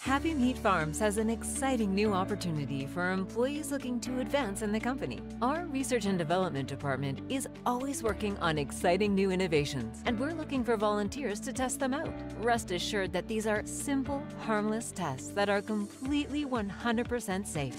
Happy Meat Farms has an exciting new opportunity for employees looking to advance in the company. Our research and development department is always working on exciting new innovations, and we're looking for volunteers to test them out. Rest assured that these are simple, harmless tests that are completely 100% safe.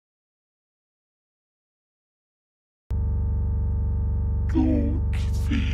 Don't fear.